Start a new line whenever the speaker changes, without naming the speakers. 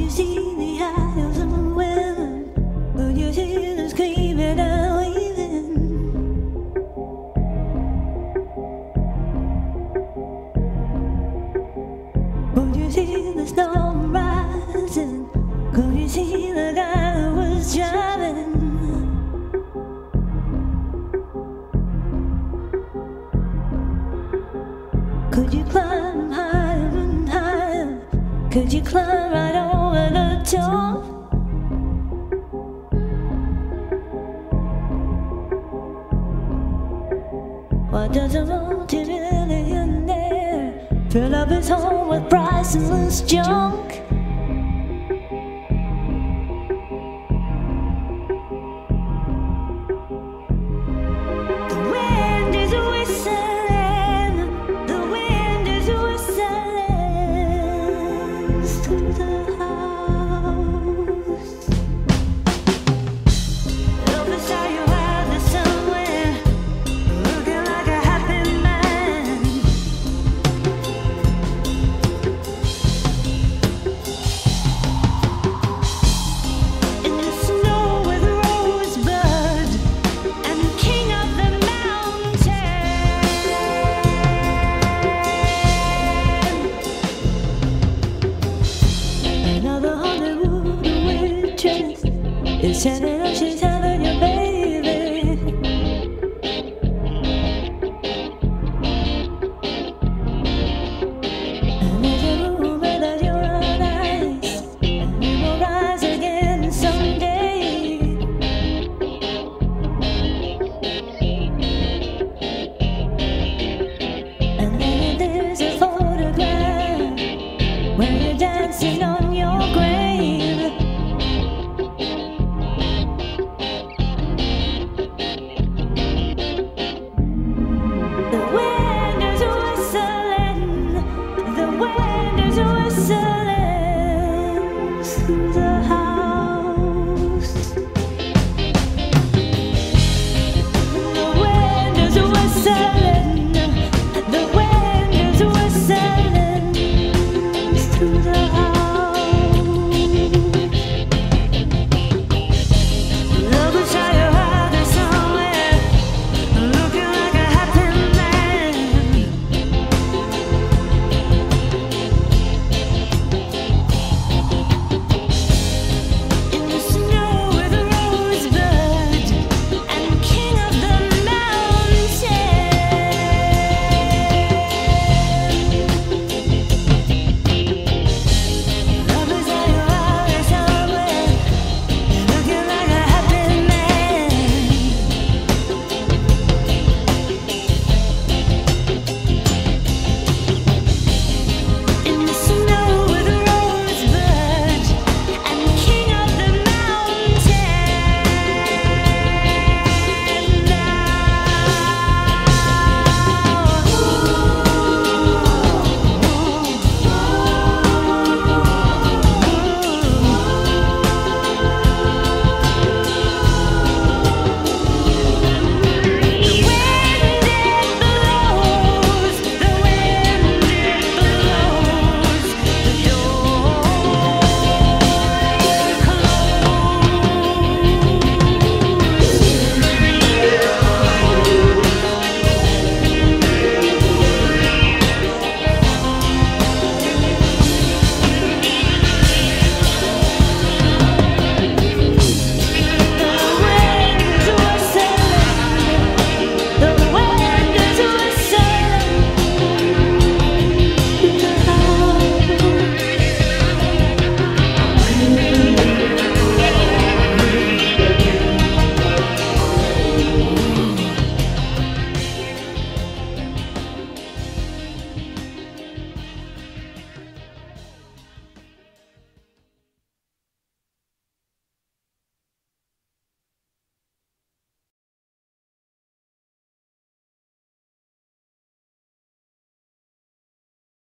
you see the eyes of women? Could you see them screaming and waving? Could you see the storm rising? Could you see the guy who was driving? Could you climb higher and higher? Could you climb right over the top? Why does a multi-millionaire fill up his home with priceless junk? The wind is whistling, the wind is whistling through the house. Beside you out there somewhere, looking like a happy man. In the snow with rosebud and the king of the mountain. Another Hollywood waitress is telling us she's having your baby. And there's a rumor that you're on ice, and you will rise again someday. And then there's a photograph where you're dancing on